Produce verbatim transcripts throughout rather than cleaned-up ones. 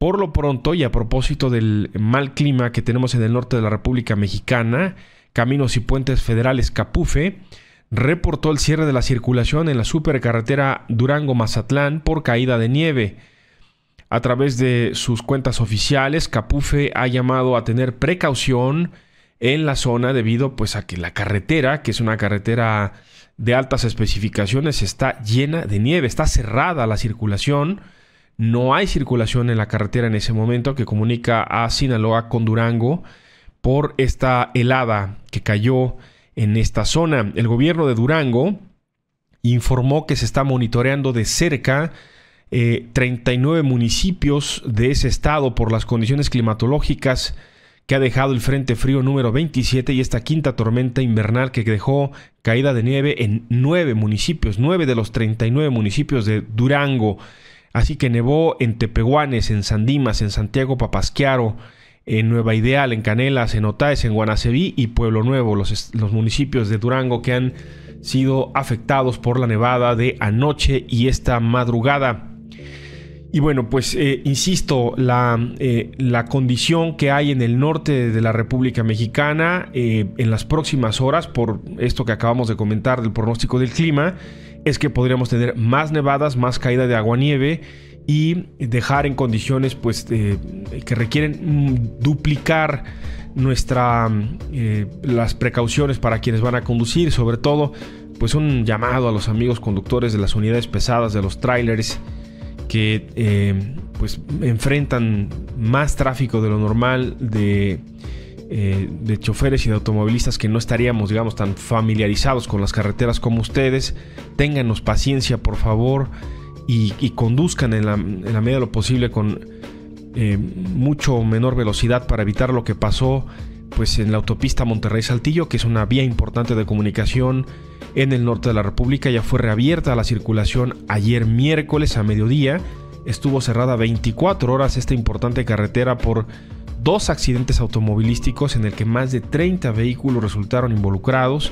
Por lo pronto, y a propósito del mal clima que tenemos en el norte de la República Mexicana, Caminos y Puentes Federales Capufe reportó el cierre de la circulación en la supercarretera Durango-Mazatlán por caída de nieve. A través de sus cuentas oficiales, Capufe ha llamado a tener precaución en la zona debido pues a que la carretera, que es una carretera de altas especificaciones, está llena de nieve, está cerrada la circulación. No hay circulación en la carretera en ese momento que comunica a Sinaloa con Durango por esta helada que cayó en esta zona. El gobierno de Durango informó que se está monitoreando de cerca eh, treinta y nueve municipios de ese estado por las condiciones climatológicas que ha dejado el Frente Frío número veintisiete y esta quinta tormenta invernal que dejó caída de nieve en nueve municipios, nueve de los treinta y nueve municipios de Durango. Así que nevó en Tepehuanes, en Sandimas, en Santiago Papasquiaro, en Nueva Ideal, en Canelas, en Otaes, en Guanaceví y Pueblo Nuevo, los, los municipios de Durango que han sido afectados por la nevada de anoche y esta madrugada. Y bueno, pues eh, insisto, la, eh, la condición que hay en el norte de la República Mexicana eh, en las próximas horas, por esto que acabamos de comentar del pronóstico del clima, es que podríamos tener más nevadas, más caída de agua-nieve y dejar en condiciones pues, eh, que requieren duplicar nuestra, eh, las precauciones para quienes van a conducir. Sobre todo, pues un llamado a los amigos conductores de las unidades pesadas, de los trailers, que eh, pues enfrentan más tráfico de lo normal, de, eh, de choferes y de automovilistas que no estaríamos, digamos, tan familiarizados con las carreteras como ustedes. Téngannos paciencia, por favor, y, y conduzcan en la, en la medida de lo posible con eh, mucho menor velocidad para evitar lo que pasó pues en la autopista Monterrey-Saltillo, que es una vía importante de comunicación en el norte de la República. Ya fue reabierta la circulación ayer miércoles a mediodía. Estuvo cerrada veinticuatro horas esta importante carretera por dos accidentes automovilísticos en el que más de treinta vehículos resultaron involucrados.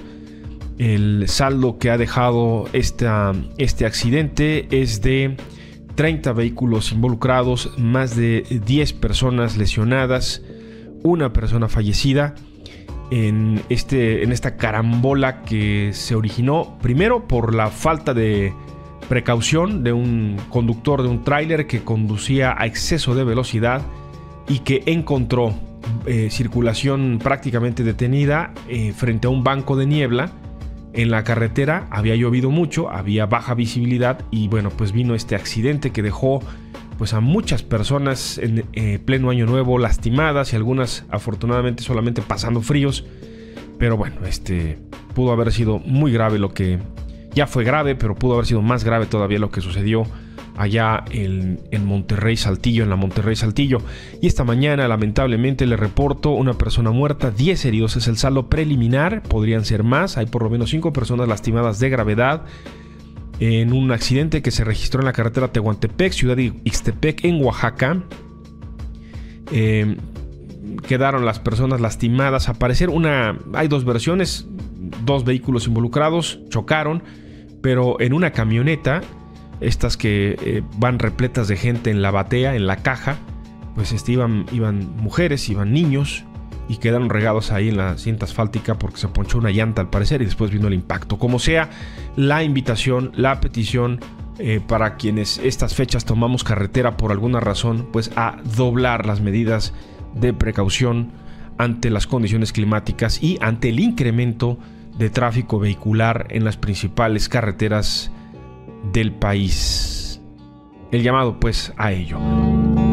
El saldo que ha dejado esta, este accidente es de treinta vehículos involucrados, más de diez personas lesionadas, una persona fallecida en, este, en esta carambola que se originó primero por la falta de precaución de un conductor de un tráiler que conducía a exceso de velocidad y que encontró eh, circulación prácticamente detenida eh, frente a un banco de niebla en la carretera. Había llovido mucho, había baja visibilidad y bueno, pues vino este accidente que dejó pues a muchas personas en eh, pleno año nuevo lastimadas y algunas afortunadamente solamente pasando fríos. Pero bueno, este pudo haber sido muy grave lo que ya fue grave, pero pudo haber sido más grave todavía lo que sucedió allá en, en Monterrey Saltillo, en la Monterrey Saltillo. Y esta mañana lamentablemente le reporto una persona muerta, diez heridos, es el saldo preliminar, podrían ser más. Hay por lo menos cinco personas lastimadas de gravedad en un accidente que se registró en la carretera Tehuantepec, Ciudad de Ixtepec, en Oaxaca. Eh, quedaron las personas lastimadas. A parecer una, hay dos versiones, dos vehículos involucrados chocaron, pero en una camioneta, estas que eh, van repletas de gente en la batea, en la caja, pues este, iban, iban mujeres, iban niños y quedaron regados ahí en la cinta asfáltica porque se ponchó una llanta al parecer y después vino el impacto. Como sea, la invitación, la petición eh, para quienes estas fechas tomamos carretera por alguna razón, pues a doblar las medidas de precaución ante las condiciones climáticas y ante el incremento de tráfico vehicular en las principales carreteras del país. El llamado pues a ello.